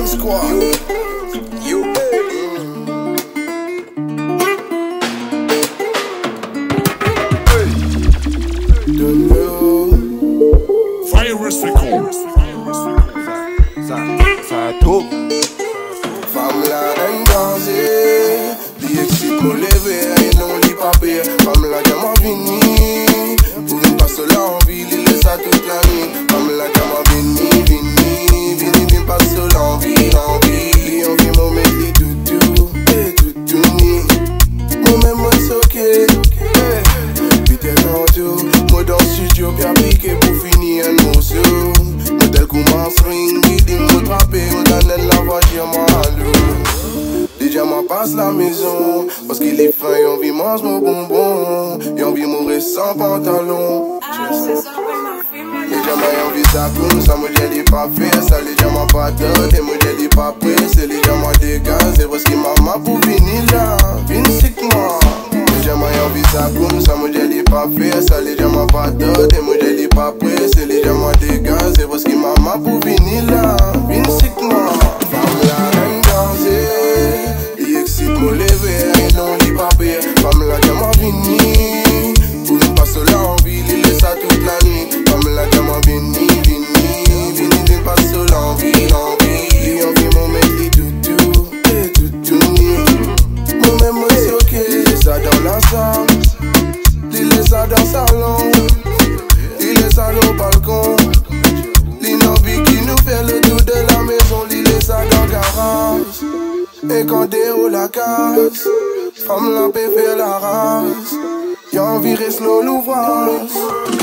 Bomb Squad. You don't know. Virus record. Ça tout. Femme là un danger. Li excite mon lever et non li papier. Femme là j'aime en vini. Pour une passe là en ville, il laisse ça toute la nuit. Femme là j'aime en vini, vini passe l'envie. Li envie mon mec li toutou, toutou ni. Mon même moi soqué. Vite dans tout. Moi dans le studio bien piqué pour finir un morceau. Modèle commence ring, guiding, moi trappé, on donne la voiture, moi allô. Déjà moi passe la maison, parce qu'il est fin, et on vit mange mon bonbon, et on vit mourir sans pantalon. Déjà moi envie ça comme ça, moi j'ai dit pas fait, ça déjà moi pas d'autre, et moi j'ai dit pas prêt, c'est déjà moi dégage, c'est parce que maman pour venir là, vine sick moi. Déjà moi envie ça comme ça, moi j'ai dit pas fait, ça déjà moi pas d'autre, et moi j'ai dit pas prêt, c'est déjà moi dégage, c'est parce que maman pour venir là, vine sick moi. Femme là un danger, il excite mon lever, et non il pas payer. Femme là j'ai moi vini, pour une passe là en ville, il laisse ça toute la nuit. Femme là j'ai moi vini passe l'envie. Il envie mon mec li toutou, toutou ni. Mon même moi c'est ok, il laisse ça dans la salle, il laisse ça dans le salon, il laisse ça au balcon. L'inenvie qui nous fait le tour de la maison, il laisse ça dans le garage. Et quand déroule la casse, femme la paix fait la race. Y'a envie reste l'ouvrage.